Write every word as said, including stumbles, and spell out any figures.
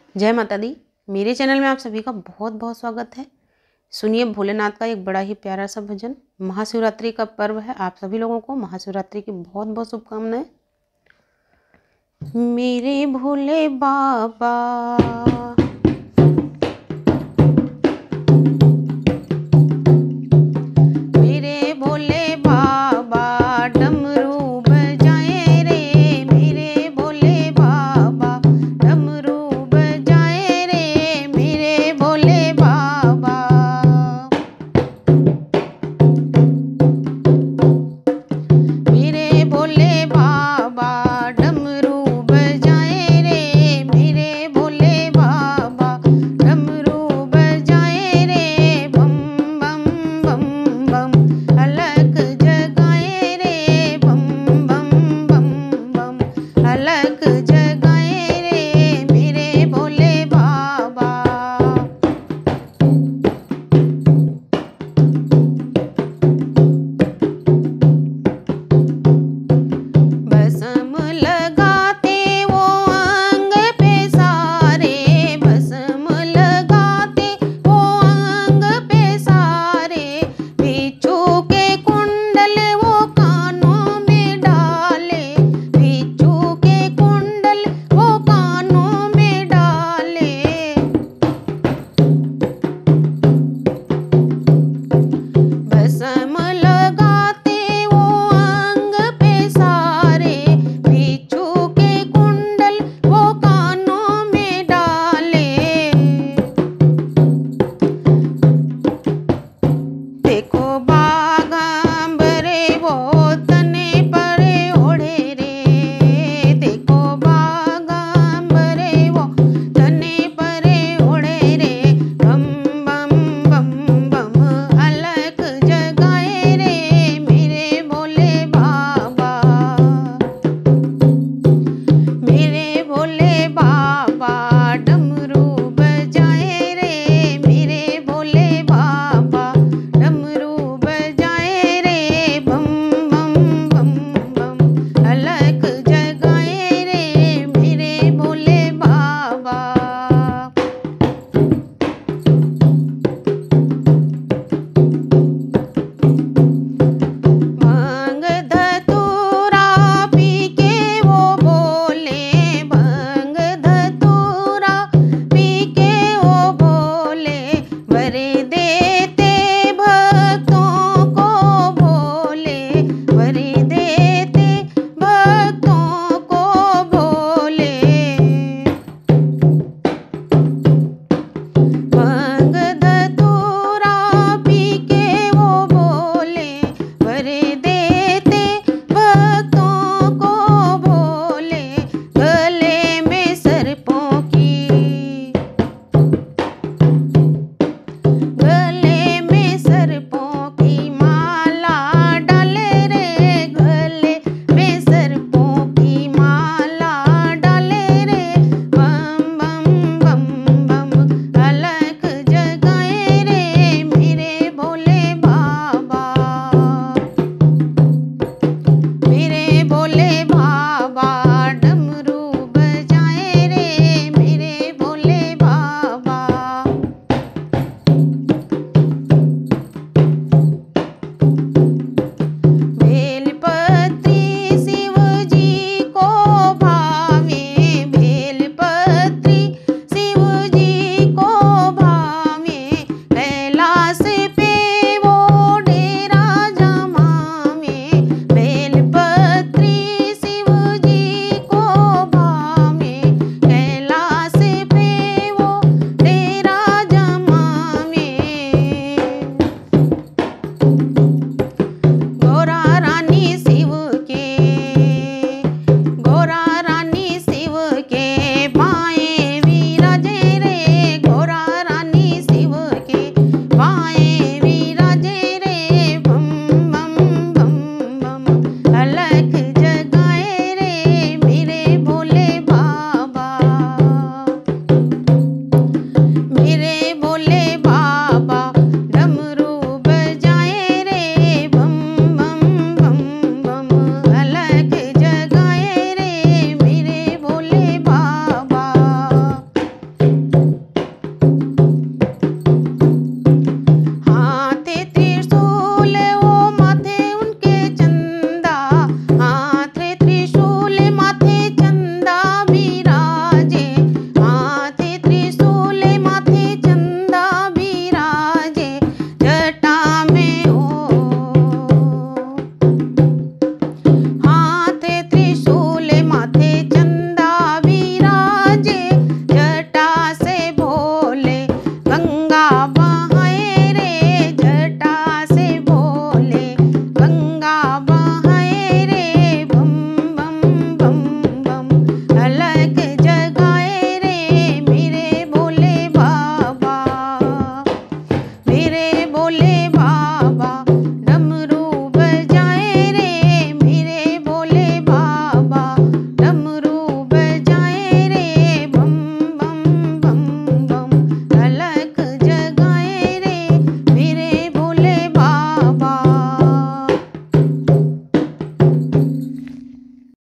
जय माता दी। मेरे चैनल में आप सभी का बहुत बहुत स्वागत है। सुनिए भोलेनाथ का एक बड़ा ही प्यारा सा भजन। महाशिवरात्रि का पर्व है, आप सभी लोगों को महाशिवरात्रि की बहुत बहुत शुभकामनाएं। मेरे भोले बाबा मेरे भोले बाबा डमरू बजाए रे, मेरे भोले बाबा डमरू बजाए रे, मेरे भोले बाबा। मेरे भोले बाबा डमरू बजाए रे, मेरे भोले बाबा डमरू बजाए रे, बम बम बम बम अलग जगाए रे, बम बम बम बम अलग जगाए रे, मेरे भोले बाबा। भस्म लगाते वो अंग पे सारे, भस्म लगाते वो अंग पे सारे, बिच्छू के कुंडल वो कानों में डाले, बिच्छू के कुंडल वो कानों में डाले। भस्म लगाते वो अंग पे सारे, बिच्छू के कुंडल वो कानों में डाले। देखो बागांबरे वो तने परे ओढ़े रे, देखो बागांबरे वो तने परे ओढ़े रे, बम बम बम बम अलग जगाए रे, मेरे भोले बाबा। मेरे भोले बाबा